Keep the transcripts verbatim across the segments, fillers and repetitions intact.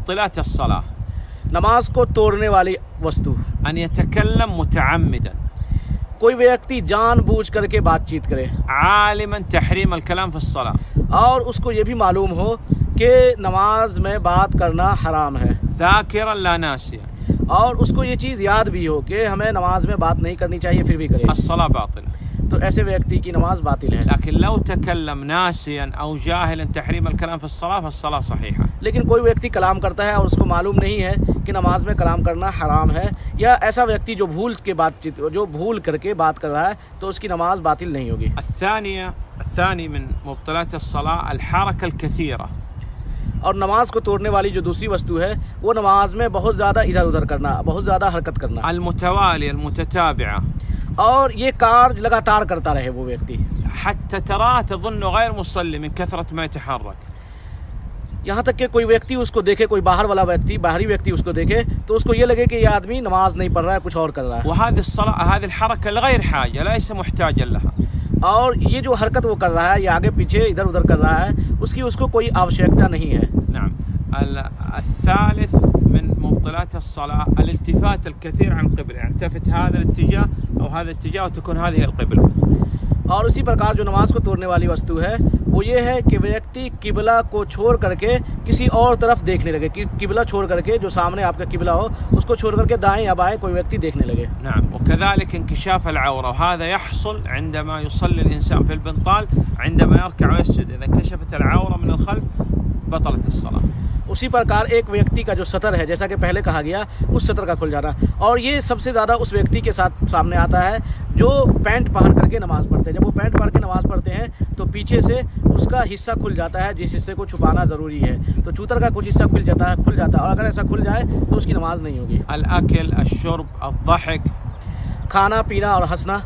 मुब्तिलात अस्सलाह, नमाज को तोड़ने वाली वस्तु, अन यतकल्लम मुतअम्मिदन, कोई व्यक्ति जानबूझ करके बातचीत करे, आलिमन तहरीम अल कलाम फी अस्सलाह, और उसको ये भी मालूम हो कि नमाज में बात करना हराम है, ज़ाकिरन ला नासिया, और उसको ये चीज़ याद भी हो कि हमें नमाज में बात नहीं करनी चाहिए फिर भी करे, अस्सलाह बातिल, तो ऐसे व्यक्ति की नमाज बातिल है। लेकिन लौ तकल्लम नासियन औ जाहिलन तहरीम अल कलाम फी अस्सलाह फस्सलाह सहीहा, लेकिन कोई व्यक्ति कलाम करता है और उसको मालूम नहीं है कि नमाज में कलाम करना हराम है, या ऐसा व्यक्ति जो भूल के बातचीत जो भूल करके बात कर रहा है, तो उसकी नमाज बातिल नहीं होगी। الثانية الثاني من مبطلات الصلاة الحركة الكثيرة, और नमाज को तोड़ने वाली जो दूसरी वस्तु है वो नमाज में बहुत ज़्यादा इधर उधर करना, बहुत ज़्यादा हरकत करना, المتوالية المتتابعة, और ये कार्य लगातार करता रहे वो व्यक्ति, حتى تراه تظنه غير مصلي من كثرة ما يتحرك, यहाँ तक कि कोई व्यक्ति उसको देखे, कोई बाहर वाला व्यक्ति बाहरी व्यक्ति उसको देखे तो उसको ये लगे कि ये आदमी नमाज नहीं पढ़ रहा है, कुछ और कर रहा है। وهذه الصلاة هذه الحركة لغير حاجة ليس محتاجا لها, और ये जो हरकत वो कर रहा है, ये आगे पीछे इधर उधर कर रहा है, उसकी उसको कोई आवश्यकता नहीं है। نعم. الثالث من مبطلات الصلاة الالتفات الكثير عن القبلة، يعني التفت هذا الاتجاه أو هذا الاتجاه وتكون هذه القبلة. और उसी प्रकार जो नमाज को तोड़ने वाली वस्तु है वो ये है कि व्यक्ति किबला को छोड़ करके किसी और तरफ देखने लगे, कि किबला छोड़ करके जो सामने आपका किबला हो उसको छोड़ करके दाएं या बाएं कोई व्यक्ति देखने लगे। نعم. وكذلك انكشاف العورة، وهذا يحصل عندما يصلي الإنسان في البنطال عندما يركع ويسجد، إذا انكشفت العورة من الخلف بطلت الصلاة. उसी प्रकार एक व्यक्ति का जो सतर है, जैसा कि पहले कहा गया, उस सतर का खुल जाना, और ये सबसे ज़्यादा उस व्यक्ति के साथ सामने आता है जो पैंट पहन करके नमाज़ पढ़ते हैं। जब वो पैंट पहन के नमाज़ पढ़ते हैं तो पीछे से उसका हिस्सा खुल जाता है, जिस हिस्से को छुपाना ज़रूरी है, तो चूतर का कुछ हिस्सा खुल जाता है खुल जाता है और अगर ऐसा खुल जाए तो उसकी नमाज नहीं होगी। अल-अक्ल, अश-शुर्ब, अद-दहक, खाना पीना और हंसना,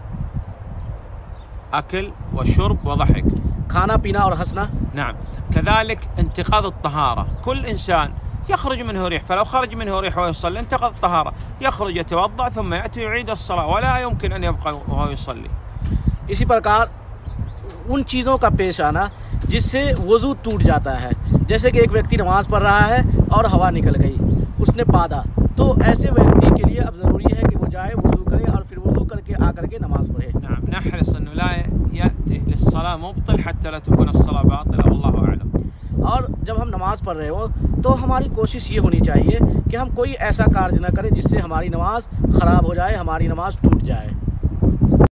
अक्ल व शुर्ब व दहक, खाना पीना और हंसना। نعم. كذلك انتقاض الطهارة، كل إنسان يخرج منه ريح، فلو خرج منه ريح ويصلي انتقض الطهارة، يخرج يتوضأ ثم يأتي يعيد الصلاة ولا يمكن أن يبقى وهو يصلي. इसी प्रकार उन चीज़ों का पेश आना जिससे वज़ू टूट जाता है, जैसे कि एक व्यक्ति नमाज़ पढ़ रहा है और हवा निकल गई, उसने पादा, तो ऐसे व्यक्ति के लिए अब ज़रूरी है कि वो जाए वज़ू करे और फिर वज़ू करके आकर के नमाज़ पढ़े। نعم. نحرص أنه لا يأتي للصلاة مبطل حتى لا تكون الصلاة باطلة والله أعلم. और जब हम नमाज़ पढ़ रहे हो तो हमारी कोशिश ये होनी चाहिए कि हम कोई ऐसा कार्य न करें जिससे हमारी नमाज ख़राब हो जाए, हमारी नमाज टूट जाए।